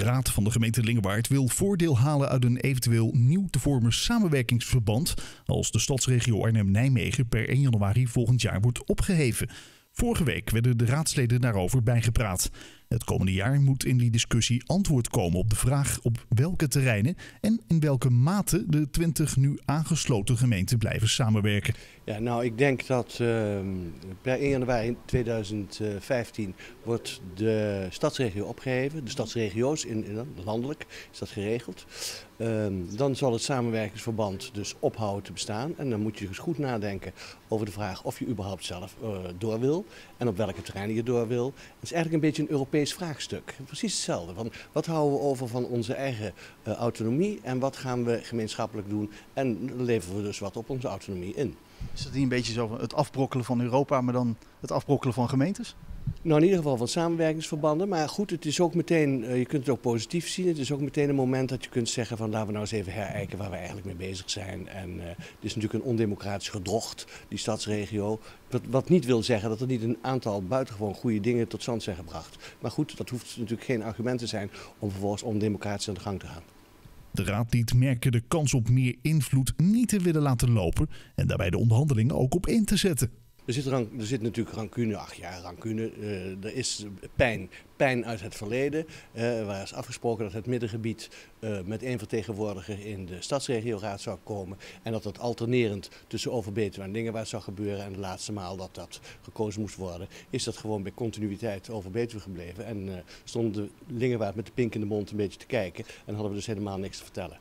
Raad van de gemeente Lingewaard wil voordeel halen uit een eventueel nieuw te vormen samenwerkingsverband als de stadsregio Arnhem-Nijmegen per 1 januari volgend jaar wordt opgeheven. Vorige week werden de raadsleden daarover bijgepraat. Het komende jaar moet in die discussie antwoord komen op de vraag op welke terreinen en in welke mate de 20 nu aangesloten gemeenten blijven samenwerken. Ja, nou, ik denk dat per 1 januari 2015 wordt de stadsregio opgeheven. De stadsregio's landelijk is dat geregeld. Dan zal het samenwerkingsverband dus ophouden te bestaan. En dan moet je dus goed nadenken over de vraag of je überhaupt zelf door wil. En op welke terreinen je door wil. Het is eigenlijk een beetje een Europees vraagstuk. Precies hetzelfde. Van wat houden we over van onze eigen autonomie en wat gaan we gemeenschappelijk doen. En leveren we dus wat op onze autonomie in. Is dat niet een beetje zo het afbrokkelen van Europa, maar dan het afbrokkelen van gemeentes? Nou, in ieder geval van samenwerkingsverbanden. Maar goed, het is ook meteen, je kunt het ook positief zien. Het is ook meteen een moment dat je kunt zeggen van laten we nou eens even herijken waar we eigenlijk mee bezig zijn. En het is natuurlijk een ondemocratisch gedrocht, die stadsregio. Wat niet wil zeggen dat er niet een aantal buitengewoon goede dingen tot stand zijn gebracht. Maar goed, dat hoeft natuurlijk geen argument te zijn om vervolgens ondemocratisch aan de gang te gaan. De raad liet merken de kans op meer invloed niet te willen laten lopen en daarbij de onderhandelingen ook op in te zetten. Er zit natuurlijk rancune, rancune. Er is pijn uit het verleden. Waar is afgesproken dat het middengebied met 1 vertegenwoordiger in de stadsregioraad zou komen. En dat het alternerend tussen Overbetuwe en Lingewaard zou gebeuren. En de laatste maal dat dat gekozen moest worden, is dat gewoon bij continuïteit Overbetuwe gebleven. En stond de Lingewaard met de pink in de mond een beetje te kijken. En hadden we dus helemaal niks te vertellen.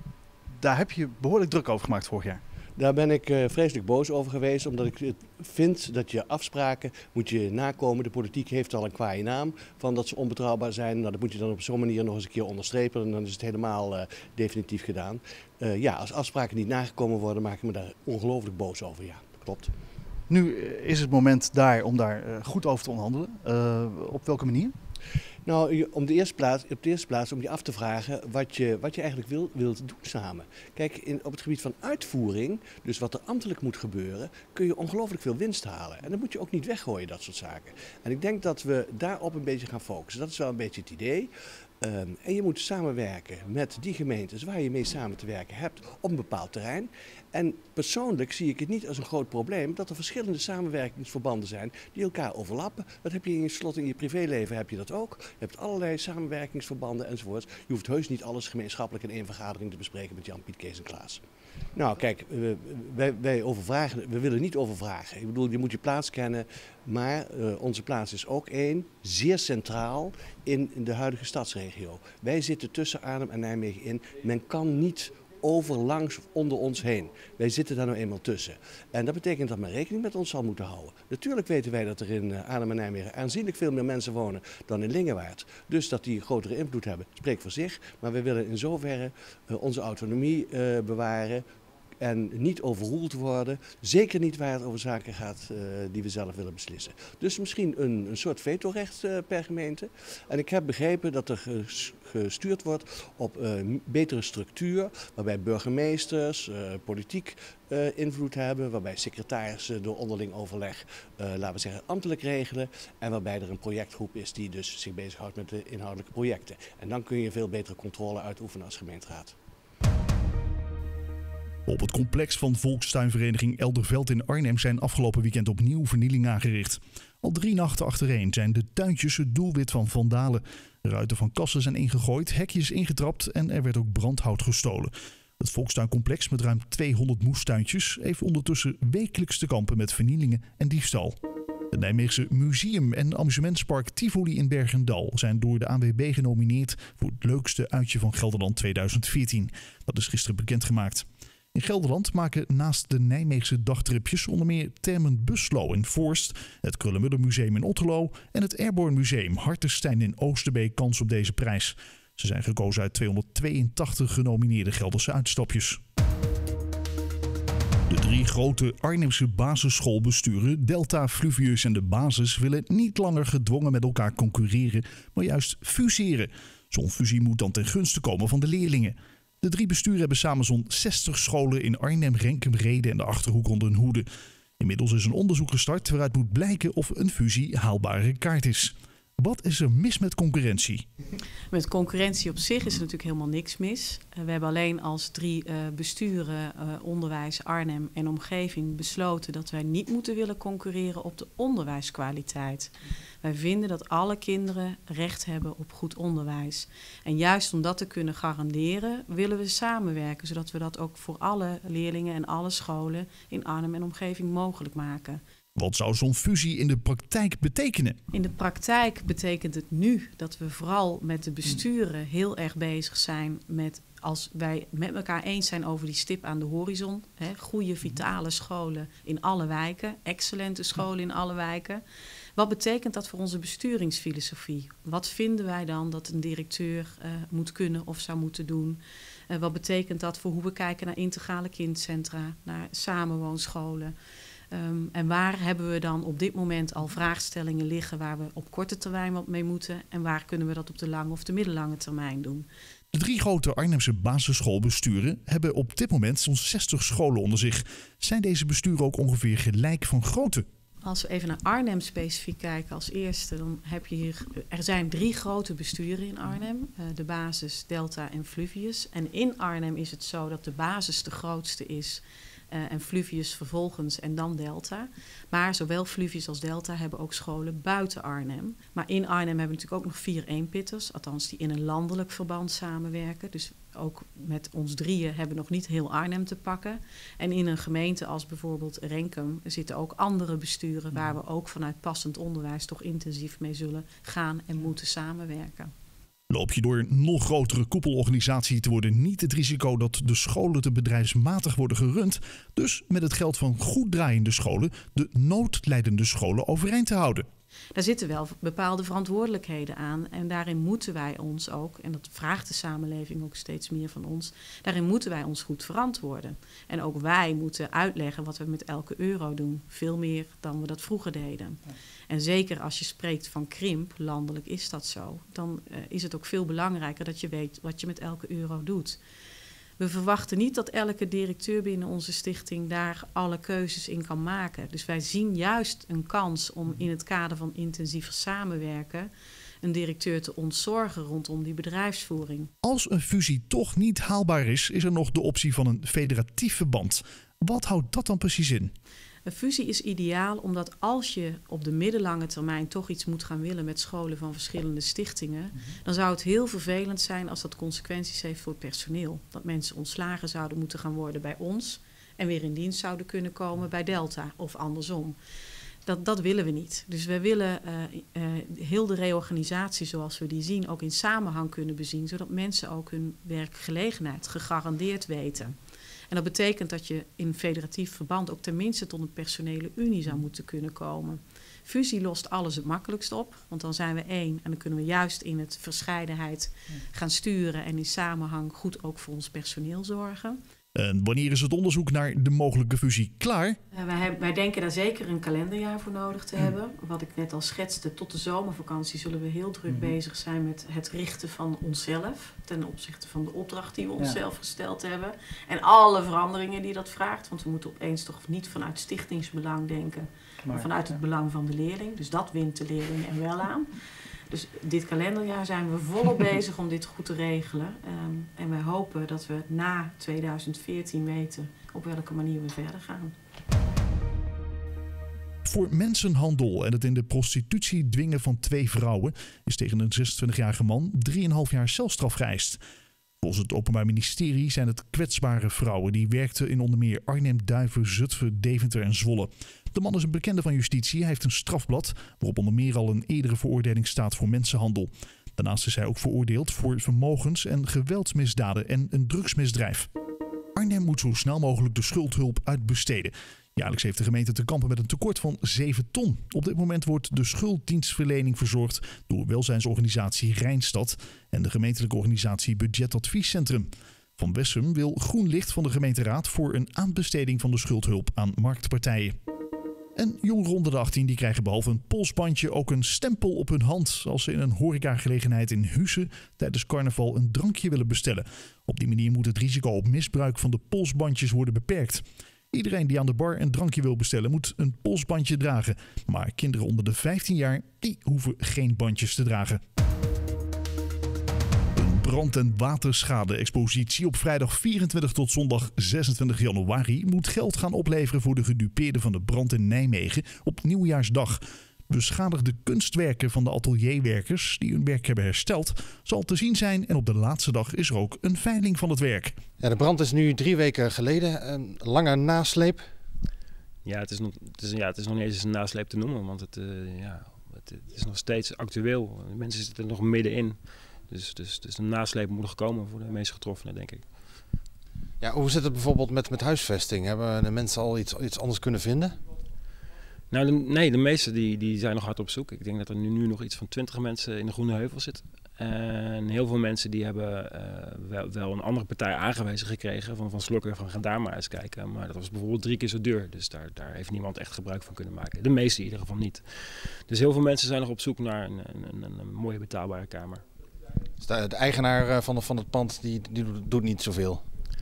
Daar heb je behoorlijk druk over gemaakt vorig jaar. Daar ben ik vreselijk boos over geweest, omdat ik vind dat je afspraken moet je nakomen. De politiek heeft al een kwaaie naam van dat ze onbetrouwbaar zijn. Nou, dat moet je dan op zo'n manier nog eens een keer onderstrepen en dan is het helemaal definitief gedaan. Als afspraken niet nagekomen worden, maak ik me daar ongelooflijk boos over. Ja, klopt. Nu is het moment om daar goed over te onderhandelen. Op welke manier? Nou, op de eerste plaats om je af te vragen wat je eigenlijk wilt doen samen. Kijk, op het gebied van uitvoering, dus wat er ambtelijk moet gebeuren, kun je ongelooflijk veel winst halen. En dat moet je ook niet weggooien, dat soort zaken. En ik denk dat we daarop een beetje gaan focussen. Dat is wel een beetje het idee. En je moet samenwerken met die gemeentes waar je mee samen te werken hebt op een bepaald terrein. En persoonlijk zie ik het niet als een groot probleem dat er verschillende samenwerkingsverbanden zijn die elkaar overlappen. Dat heb je in je privéleven heb je dat ook. Je hebt allerlei samenwerkingsverbanden enzovoorts. Je hoeft heus niet alles gemeenschappelijk in 1 vergadering te bespreken met Jan, Piet, Kees en Klaas. Nou kijk, we willen niet overvragen. Ik bedoel, je moet je plaats kennen, maar onze plaats is ook zeer centraal in de huidige stadsregio. Wij zitten tussen Arnhem en Nijmegen in. Men kan niet overlangs of onder ons heen. Wij zitten daar nou eenmaal tussen. En dat betekent dat men rekening met ons zal moeten houden. Natuurlijk weten wij dat er in Arnhem en Nijmegen aanzienlijk veel meer mensen wonen dan in Lingewaard. Dus dat die grotere invloed hebben, spreekt voor zich. Maar wij willen in zoverre onze autonomie bewaren en niet overroeld worden. Zeker niet waar het over zaken gaat die we zelf willen beslissen. Dus misschien een soort vetorecht per gemeente. En ik heb begrepen dat er gestuurd wordt op betere structuur, waarbij burgemeesters, politiek invloed hebben, waarbij secretarissen door onderling overleg, laten we zeggen, ambtelijk regelen. En waarbij er een projectgroep is die dus zich bezighoudt met de inhoudelijke projecten. En dan kun je veel betere controle uitoefenen als gemeenteraad. Op het complex van volkstuinvereniging Elderveld in Arnhem zijn afgelopen weekend opnieuw vernielingen aangericht. Al 3 nachten achtereen zijn de tuintjes het doelwit van vandalen. Ruiten van kassen zijn ingegooid, hekjes ingetrapt en er werd ook brandhout gestolen. Het volkstuincomplex met ruim 200 moestuintjes heeft ondertussen wekelijks te kampen met vernielingen en diefstal. Het Nijmeegse museum en amusementspark Tivoli in Bergendal zijn door de ANWB genomineerd voor het leukste uitje van Gelderland 2014. Dat is gisteren bekendgemaakt. In Gelderland maken naast de Nijmeegse dagtripjes onder meer Termen Buslo in Voorst, het Krullenmuddermuseum in Otterlo en het Airborne Museum Hartenstein in Oosterbeek kans op deze prijs. Ze zijn gekozen uit 282 genomineerde Gelderse uitstapjes. De 3 grote Arnhemse basisschoolbesturen, Delta, Fluvius en de Basis, willen niet langer gedwongen met elkaar concurreren, maar juist fuseren. Zo'n fusie moet dan ten gunste komen van de leerlingen. De 3 besturen hebben samen zo'n 60 scholen in Arnhem, Renkum, Rheden en de Achterhoek rond Den Hoede. Inmiddels is een onderzoek gestart waaruit moet blijken of een fusie haalbare kaart is. Wat is er mis met concurrentie? Met concurrentie op zich is er natuurlijk helemaal niks mis. We hebben alleen als 3 besturen onderwijs, Arnhem en omgeving besloten dat wij niet moeten willen concurreren op de onderwijskwaliteit. Wij vinden dat alle kinderen recht hebben op goed onderwijs. En juist om dat te kunnen garanderen willen we samenwerken, zodat we dat ook voor alle leerlingen en alle scholen in Arnhem en omgeving mogelijk maken. Wat zou zo'n fusie in de praktijk betekenen? In de praktijk betekent het nu dat we vooral met de besturen heel erg bezig zijn met, als wij met elkaar eens zijn over die stip aan de horizon. Goede, vitale scholen in alle wijken, excellente scholen in alle wijken. Wat betekent dat voor onze besturingsfilosofie? Wat vinden wij dan dat een directeur moet kunnen of zou moeten doen? Wat betekent dat voor hoe we kijken naar integrale kindcentra, naar samenwoonscholen? En waar hebben we dan op dit moment al vraagstellingen liggen waar we op korte termijn wat mee moeten? En waar kunnen we dat op de lange of de middellange termijn doen? De 3 grote Arnhemse basisschoolbesturen hebben op dit moment zo'n 60 scholen onder zich. Zijn deze besturen ook ongeveer gelijk van grootte? Als we even naar Arnhem specifiek kijken als eerste, dan heb je hier, er zijn 3 grote besturen in Arnhem. De basis, Delta en Fluvius. En in Arnhem is het zo dat de basis de grootste is. En Fluvius vervolgens en dan Delta. Maar zowel Fluvius als Delta hebben ook scholen buiten Arnhem. Maar in Arnhem hebben we natuurlijk ook nog 4 eenpitters. Althans die in een landelijk verband samenwerken. Dus ook met ons 3 hebben we nog niet heel Arnhem te pakken. En in een gemeente als bijvoorbeeld Renkum zitten ook andere besturen waar we ook vanuit passend onderwijs toch intensief mee zullen gaan en moeten samenwerken. Loop je door een nog grotere koepelorganisatie te worden niet het risico dat de scholen te bedrijfsmatig worden gerund, dus met het geld van goed draaiende scholen de noodlijdende scholen overeind te houden? Daar zitten wel bepaalde verantwoordelijkheden aan en daarin moeten wij ons ook, en dat vraagt de samenleving ook steeds meer van ons, daarin moeten wij ons goed verantwoorden. En ook wij moeten uitleggen wat we met elke euro doen, veel meer dan we dat vroeger deden. Ja. En zeker als je spreekt van krimp, landelijk is dat zo, dan is het ook veel belangrijker dat je weet wat je met elke euro doet. We verwachten niet dat elke directeur binnen onze stichting daar alle keuzes in kan maken. Dus wij zien juist een kans om in het kader van intensiever samenwerken een directeur te ontzorgen rondom die bedrijfsvoering. Als een fusie toch niet haalbaar is er nog de optie van een federatief verband. Wat houdt dat dan precies in? Een fusie is ideaal omdat als je op de middellange termijn toch iets moet gaan willen met scholen van verschillende stichtingen, dan zou het heel vervelend zijn als dat consequenties heeft voor het personeel. Dat mensen ontslagen zouden moeten gaan worden bij ons en weer in dienst zouden kunnen komen bij Delta of andersom. Dat willen we niet. Dus we willen heel de reorganisatie zoals we die zien ook in samenhang kunnen bezien, zodat mensen ook hun werkgelegenheid gegarandeerd weten. En dat betekent dat je in federatief verband ook tenminste tot een personele unie zou moeten kunnen komen. Fusie lost alles het makkelijkst op, want dan zijn we één en dan kunnen we juist in het verscheidenheid gaan sturen en in samenhang goed ook voor ons personeel zorgen. En wanneer is het onderzoek naar de mogelijke fusie klaar? Wij denken daar zeker een kalenderjaar voor nodig te hebben. Wat ik net al schetste, tot de zomervakantie zullen we heel druk bezig zijn met het richten van onszelf. Ten opzichte van de opdracht die we onszelf gesteld hebben. En alle veranderingen die dat vraagt. Want we moeten opeens toch niet vanuit stichtingsbelang denken, maar vanuit het belang van de leerling. Dus dat wint de leerling er wel aan. Dus dit kalenderjaar zijn we volop bezig om dit goed te regelen. En wij hopen dat we na 2014 weten op welke manier we verder gaan. Voor mensenhandel en het in de prostitutie dwingen van 2 vrouwen is tegen een 26-jarige man 3,5 jaar celstraf geëist. Volgens het Openbaar Ministerie zijn het kwetsbare vrouwen die werkten in onder meer Arnhem, Duiven, Zutphen, Deventer en Zwolle. De man is een bekende van justitie. Hij heeft een strafblad waarop onder meer al een eerdere veroordeling staat voor mensenhandel. Daarnaast is hij ook veroordeeld voor vermogens- en geweldsmisdaden en een drugsmisdrijf. Arnhem moet zo snel mogelijk de schuldhulp uitbesteden. Jaarlijks heeft de gemeente te kampen met een tekort van 7 ton. Op dit moment wordt de schulddienstverlening verzorgd door welzijnsorganisatie Rijnstad en de gemeentelijke organisatie Budgetadviescentrum. Van Wessem wil groen licht van de gemeenteraad voor een aanbesteding van de schuldhulp aan marktpartijen. En jongeren onder de 18 die krijgen behalve een polsbandje ook een stempel op hun hand als ze in een horecagelegenheid in Huissen tijdens carnaval een drankje willen bestellen. Op die manier moet het risico op misbruik van de polsbandjes worden beperkt. Iedereen die aan de bar een drankje wil bestellen moet een polsbandje dragen. Maar kinderen onder de 15 jaar die hoeven geen bandjes te dragen. Een brand- en waterschade-expositie op vrijdag 24 tot zondag 26 januari moet geld gaan opleveren voor de gedupeerden van de brand in Nijmegen op Nieuwjaarsdag. Beschadigde kunstwerken van de atelierwerkers die hun werk hebben hersteld zal te zien zijn en op de laatste dag is er ook een veiling van het werk. Ja, de brand is nu 3 weken geleden. Een lange nasleep. Ja, het is nog niet eens een nasleep te noemen, want het is nog steeds actueel. De mensen zitten er nog middenin. Dus een nasleep moet nog komen voor de meest getroffenen, denk ik. Ja, hoe zit het bijvoorbeeld met huisvesting? Hebben de mensen al iets anders kunnen vinden? Nou, de meeste die zijn nog hard op zoek. Ik denk dat er nu nog iets van 20 mensen in de Groene Heuvel zitten. En heel veel mensen die hebben wel een andere partij aangewezen gekregen van Slokker, van ga daar maar eens kijken. Maar dat was bijvoorbeeld 3 keer zo duur, dus daar heeft niemand echt gebruik van kunnen maken. De meeste in ieder geval niet. Dus heel veel mensen zijn nog op zoek naar een mooie betaalbare kamer. Dus de eigenaar van het pand die doet niet zoveel?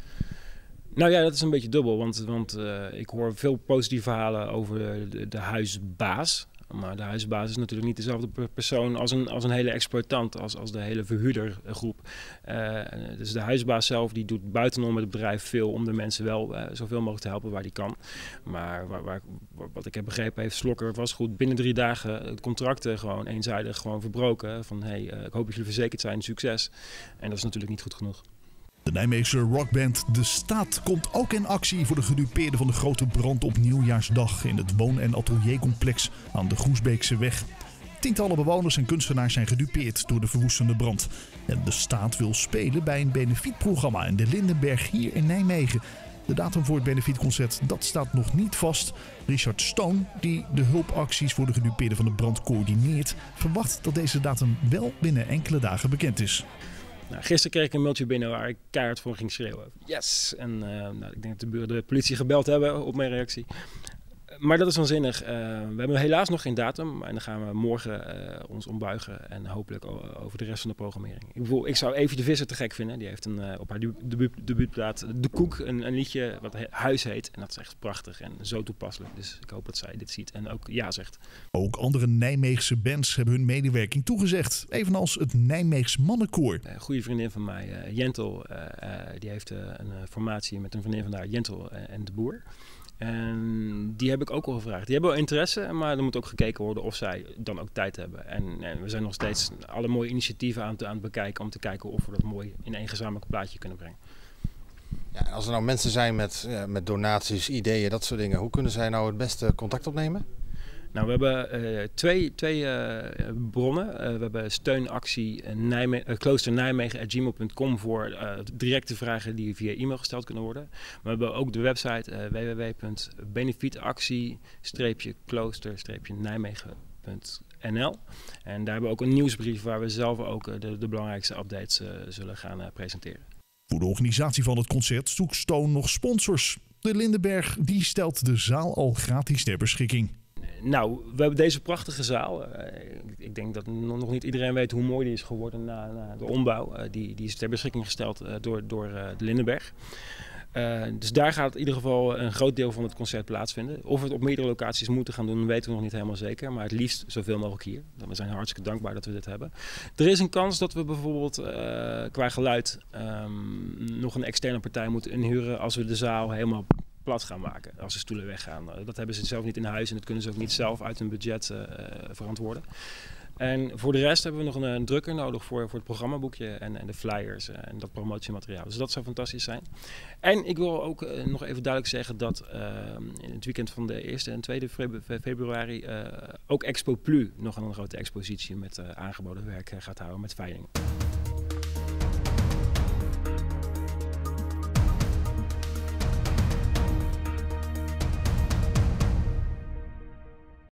Nou ja, dat is een beetje dubbel, want ik hoor veel positieve verhalen over de huisbaas. Maar de huisbaas is natuurlijk niet dezelfde persoon als een hele exploitant, als de hele verhuurdergroep. Dus de huisbaas zelf die doet buitenom het bedrijf veel om de mensen wel zoveel mogelijk te helpen waar die kan. Maar wat ik heb begrepen heeft Slokker vastgoed binnen 3 dagen het contracten gewoon eenzijdig verbroken. Van ik hoop dat jullie verzekerd zijn, succes. En dat is natuurlijk niet goed genoeg. De Nijmeegse rockband De Staat komt ook in actie voor de gedupeerden van de grote brand op Nieuwjaarsdag in het woon- en ateliercomplex aan de Groesbeekse weg. Tientallen bewoners en kunstenaars zijn gedupeerd door de verwoestende brand. En De Staat wil spelen bij een benefietprogramma in de Lindenberg hier in Nijmegen. De datum voor het benefietconcert dat staat nog niet vast. Richard Stone, die de hulpacties voor de gedupeerden van de brand coördineert, verwacht dat deze datum wel binnen enkele dagen bekend is. Nou, gisteren kreeg ik een mailtje binnen waar ik keihard voor ging schreeuwen. Yes! En ik denk dat de buren de politie gebeld hebben op mijn reactie. Maar dat is waanzinnig. We hebben helaas nog geen datum. En dan gaan we morgen ons ombuigen. En hopelijk over de rest van de programmering. Ik zou Evie de Visser te gek vinden. Die heeft op haar debuutplaat De Koek een liedje wat Huis heet. En dat is echt prachtig en zo toepasselijk. Dus ik hoop dat zij dit ziet en ook ja zegt. Ook andere Nijmeegse bands hebben hun medewerking toegezegd. Evenals het Nijmeegs Mannenkoor. Een goede vriendin van mij, Jentel, die heeft een formatie met een vriendin van haar, Jentel en de Boer. En die heb ik ook al gevraagd. Die hebben wel interesse, maar er moet ook gekeken worden of zij dan ook tijd hebben. En we zijn nog steeds alle mooie initiatieven aan het bekijken om te kijken of we dat mooi in één gezamenlijk plaatje kunnen brengen. Ja, als er nou mensen zijn met donaties, ideeën, dat soort dingen, hoe kunnen zij nou het beste contact opnemen? Nou, we hebben twee bronnen. We hebben steunactie kloosternijmegen@gmail.com voor directe vragen die via e-mail gesteld kunnen worden. Maar we hebben ook de website www.benefietactie-klooster-nijmegen.nl. En daar hebben we ook een nieuwsbrief waar we zelf ook de belangrijkste updates zullen gaan presenteren. Voor de organisatie van het concert zoekt Stone nog sponsors. De Lindenberg die stelt de zaal al gratis ter beschikking. Nou, we hebben deze prachtige zaal. Ik denk dat nog niet iedereen weet hoe mooi die is geworden na de ombouw. Die is ter beschikking gesteld door de Lindenberg. Dus daar gaat in ieder geval een groot deel van het concert plaatsvinden. Of we het op meerdere locaties moeten gaan doen, weten we nog niet helemaal zeker. Maar het liefst zoveel mogelijk hier. We zijn hartstikke dankbaar dat we dit hebben. Er is een kans dat we bijvoorbeeld qua geluid nog een externe partij moeten inhuren als we de zaal helemaal plat gaan maken, als de stoelen weggaan. Dat hebben ze zelf niet in huis en dat kunnen ze ook niet zelf uit hun budget verantwoorden. En voor de rest hebben we nog een drukker nodig voor het programmaboekje en de flyers en dat promotiemateriaal. Dus dat zou fantastisch zijn. En ik wil ook nog even duidelijk zeggen dat in het weekend van de 1e en 2e februari ook Expo Plus nog een grote expositie met aangeboden werk gaat houden met veilingen.